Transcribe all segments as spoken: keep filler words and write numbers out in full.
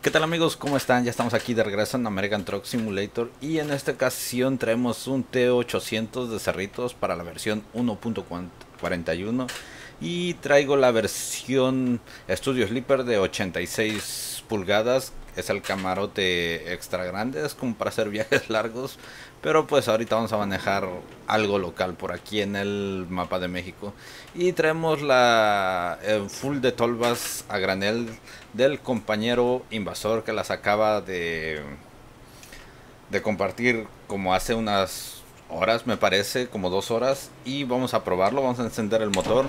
¿Qué tal amigos? ¿Cómo están? Ya estamos aquí de regreso en American Truck Simulator y en esta ocasión traemos un T ochocientos de Cerritos para la versión uno punto cuarenta y uno y traigo la versión Studio Sleeper de ochenta y seis pulgadas. Es el camarote extra grande, es como para hacer viajes largos, pero pues ahorita vamos a manejar algo local por aquí en el mapa de México. Y traemos la eh, full de tolvas a granel del compañero invasor que las acaba de, de compartir como hace unas horas, me parece, como dos horas. Y vamos a probarlo, vamos a encender el motor.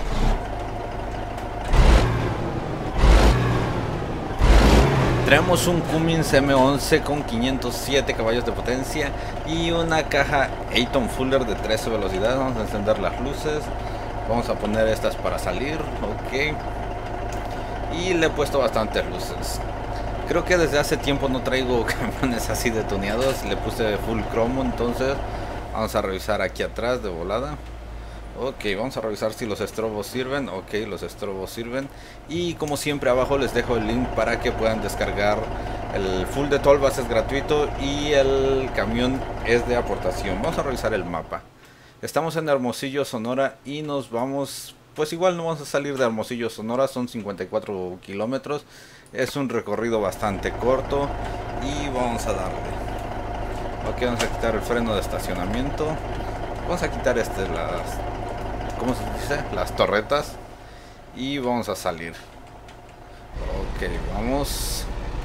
Traemos un Cummins M once con quinientos siete caballos de potencia y una caja Eaton Fuller de trece velocidades. Vamos a encender las luces, vamos a poner estas para salir, ok. Y le he puesto bastantes luces. Creo que desde hace tiempo no traigo camiones así de tuneados. Le puse full cromo, entonces vamos a revisar aquí atrás de volada. Ok, vamos a revisar si los estrobos sirven. Ok, los estrobos sirven. Y como siempre abajo les dejo el link para que puedan descargar el full de tolvas, es gratuito, y el camión es de aportación. Vamos a revisar el mapa. Estamos en Hermosillo, Sonora, y nos vamos, pues igual no vamos a salir de Hermosillo, Sonora, son cincuenta y cuatro kilómetros. Es un recorrido bastante corto y vamos a darle. Ok, vamos a quitar el freno de estacionamiento. Vamos a quitar este, las... ¿cómo se dice? Las torretas. Y vamos a salir. Ok, vamos.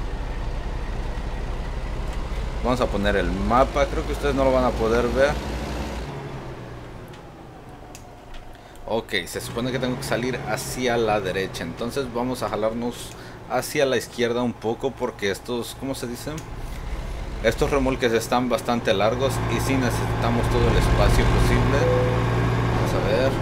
Vamos a poner el mapa. Creo que ustedes no lo van a poder ver. Ok, se supone que tengo que salir hacia la derecha. Entonces vamos a jalarnos hacia la izquierda un poco, porque estos, ¿cómo se dice? Estos remolques están bastante largos y sí necesitamos todo el espacio posible. Vamos a ver.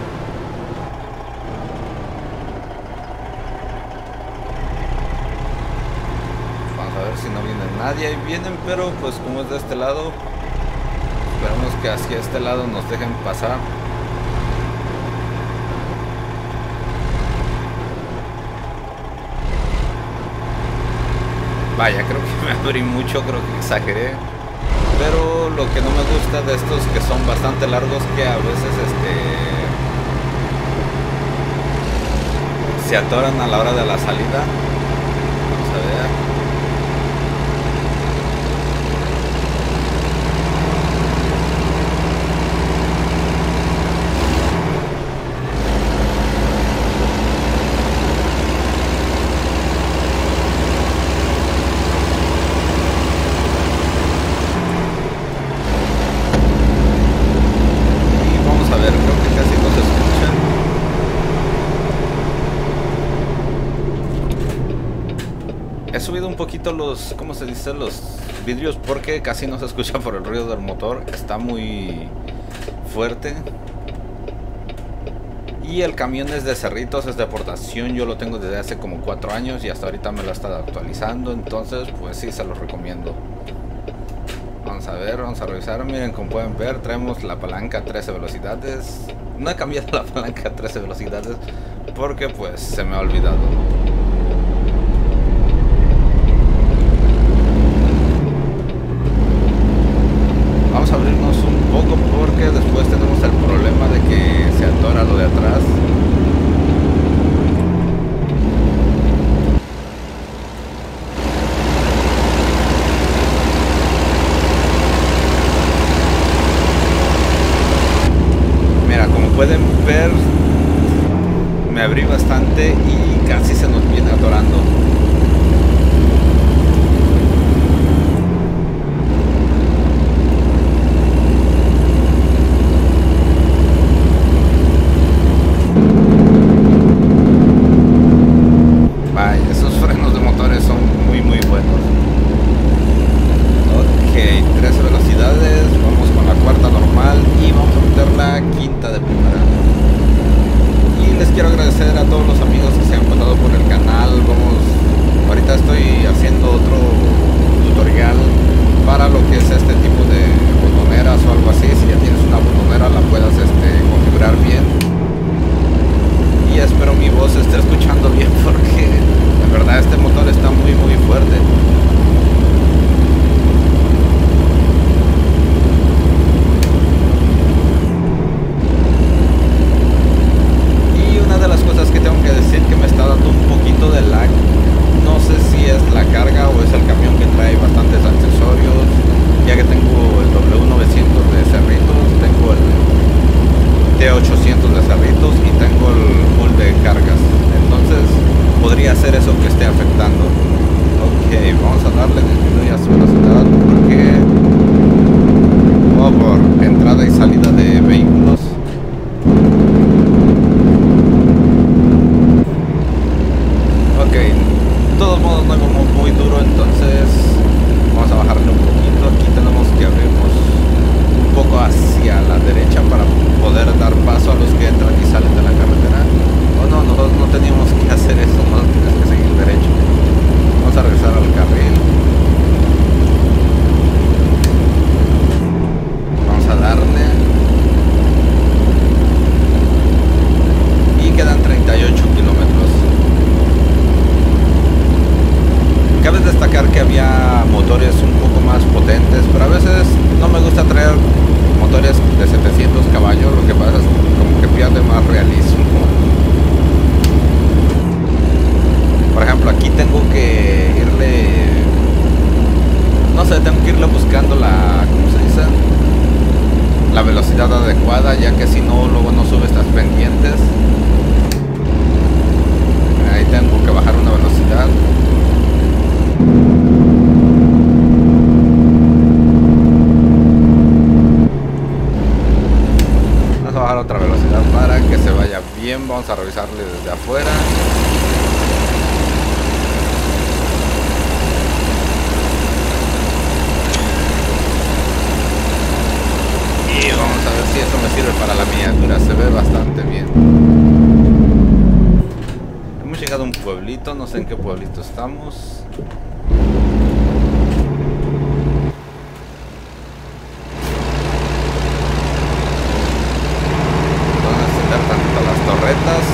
Vamos a ver si no viene nadie. Ahí vienen, pero pues como es de este lado, esperamos que hacia este lado nos dejen pasar. Vaya, creo que me abrí mucho, creo que exageré. Pero lo que no me gusta de estos que son bastante largos, que a veces este se atoran a la hora de la salida. Vamos a ver. He subido un poquito los, ¿cómo se dice? Los vidrios, porque casi no se escucha por el ruido del motor. Está muy fuerte. Y el camión es de Cerritos, es de aportación. Yo lo tengo desde hace como cuatro años y hasta ahorita me lo he estado actualizando. Entonces pues sí, se los recomiendo. Vamos a ver, vamos a revisar. Miren, como pueden ver, traemos la palanca a trece velocidades. No he cambiado la palanca a trece velocidades porque pues se me ha olvidado. Vamos a abrirnos un poco porque después tenemos el problema de que se atora lo de atrás. Mira, como pueden ver, me abrí bastante y casi se nos viene atorando. Quiero agradecer a todos los amigos que se han pasado por el canal. Vamos, ahorita estoy haciendo otro tutorial para lo que es este tipo de botoneras o algo así. Si ya tienes una botonera, la puedas este, configurar bien. Y espero mi voz se esté escuchando bien, porque la verdad este motor está muy muy fuerte. cerritos y tengo el full de cargas. Entonces podría ser eso que esté afectando. Ok, vamos a darle, disminuye a su velocidad porque oh, por entrada y salida de vehículos. Ok, de todos modos no es como muy duro, entonces vamos a bajarle un poquito. Aquí tenemos que abrirnos un poco hacia la derecha para poder dar paso a los que entran y salen de la carretera. Oh no, nosotros no teníamos que hacer eso, no tienes que seguir derecho. Vamos a regresar al carril. Vamos a darle. Y quedan treinta y ocho kilómetros. Cabe destacar que había motores un poco más potentes, pero a veces no me gusta traer motores de setecientos caballos, lo que pasa es como que pierde más realismo. Por ejemplo, aquí tengo que irle, no sé, tengo que irle buscando la, ¿cómo se dice? La velocidad adecuada, ya que si no, luego no sube estas pendientes. Ahí tengo que bajar una velocidad. Vamos a bajar otra velocidad para que se vaya bien. Vamos a revisarle desde afuera. Y vamos a ver si eso me sirve para la miniatura. Se ve bastante bien. Hemos llegado a un pueblito, no sé en qué pueblito estamos. Van a encender tanto las torretas.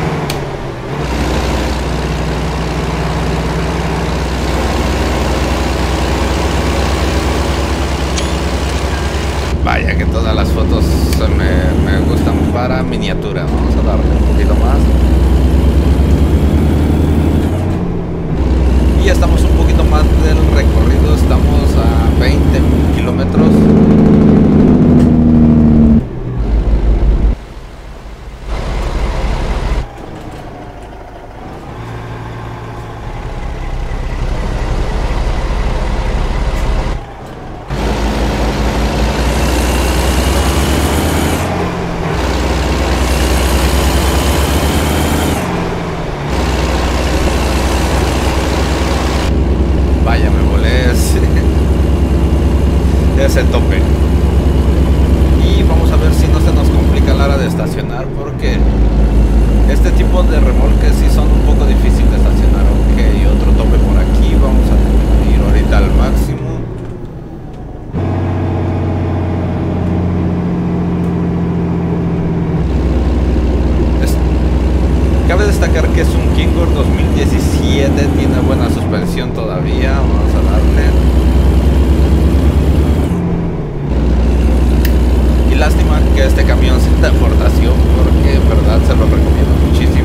Vaya que todas las fotos me, me gustan para miniatura. Vamos a darle un poquito más. Y ya estamos un poquito más del recorrido. Estamos a veinte kilómetros. Ese tope. Y vamos a ver si no se nos complica la hora de estacionar, porque este tipo de remolques sí son un poco difíciles de estacionar. Ok, otro tope por aquí. Vamos a ir ahorita al máximo. Es... Cabe destacar que es un Kingur dos mil diecisiete, tiene buena suspensión todavía. Vamos a darle. Lástima que este camión sea de importación, porque en verdad se lo recomiendo muchísimo.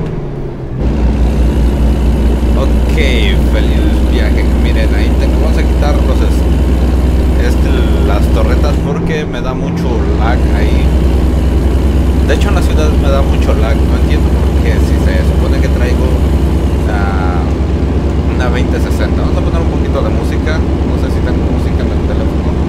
Ok, feliz viaje. Miren, ahí tengo, vamos a quitar los, este, las torretas porque me da mucho lag ahí. De hecho en la ciudad me da mucho lag, no entiendo por qué, si se supone que traigo uh, una veinte sesenta. Vamos a poner un poquito de música, no sé si tengo música en el teléfono.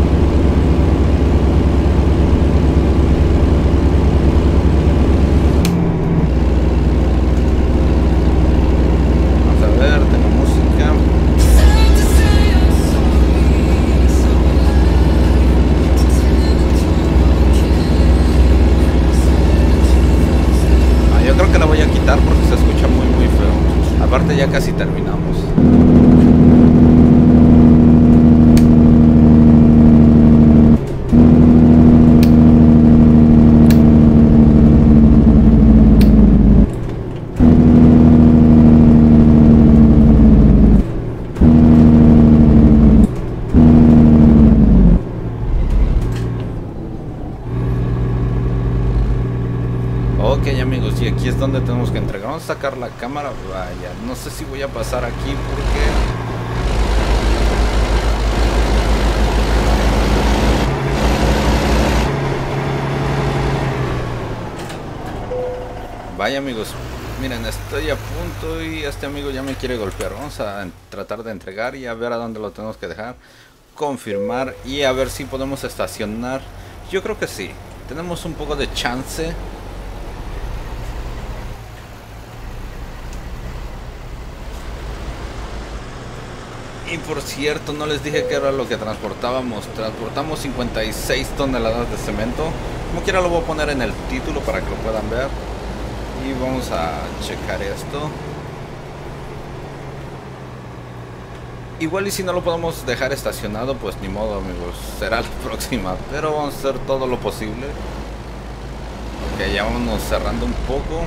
Porque se escucha muy muy feo. Aparte ya casi terminamos. Ok amigos, y aquí es donde tenemos que entregar. Vamos a sacar la cámara. Vaya, no sé si voy a pasar aquí porque Vaya amigos, miren, estoy a punto y este amigo ya me quiere golpear. Vamos a tratar de entregar y a ver a dónde lo tenemos que dejar. Confirmar y a ver si podemos estacionar. Yo creo que sí, tenemos un poco de chance. Y por cierto, no les dije que era lo que transportábamos. Transportamos cincuenta y seis toneladas de cemento. Como quiera lo voy a poner en el título para que lo puedan ver. Y vamos a checar esto. Igual y si no lo podemos dejar estacionado, pues ni modo amigos, será la próxima. Pero vamos a hacer todo lo posible. Ok, ya vámonos cerrando un poco.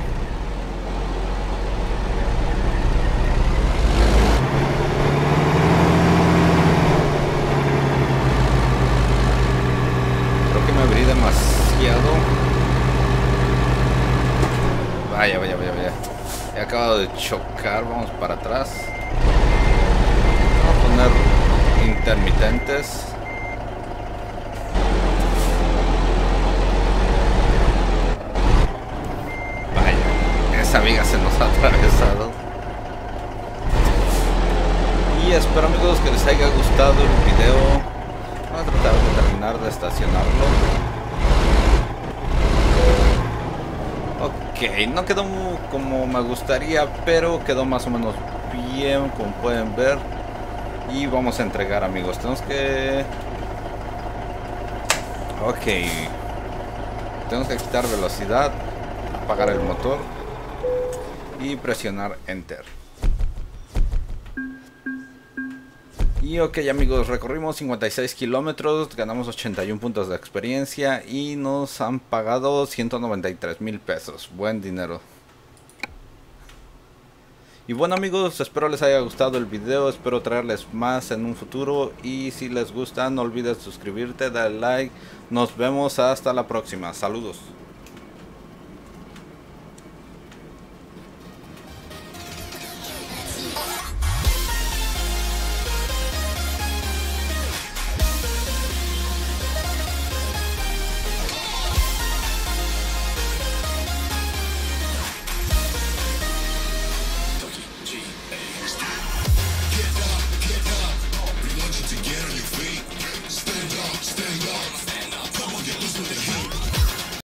Demasiado. Vaya, vaya, vaya, vaya. He acabado de chocar. Vamos para atrás. Vamos a poner intermitentes. Vaya, esa viga se nos ha atravesado. Y espero amigos que les haya gustado el video. Vamos a tratar de terminar de estacionarlo. Ok, no quedó como me gustaría, pero quedó más o menos bien, como pueden ver. Y vamos a entregar amigos. Tenemos que... Ok. Tenemos que quitar velocidad, apagar el motor y presionar Enter. Y ok amigos, recorrimos cincuenta y seis kilómetros, ganamos ochenta y uno puntos de experiencia y nos han pagado ciento noventa y tres mil pesos, buen dinero. Y bueno amigos, espero les haya gustado el video, espero traerles más en un futuro y si les gusta no olvides suscribirte, darle like, nos vemos hasta la próxima, saludos.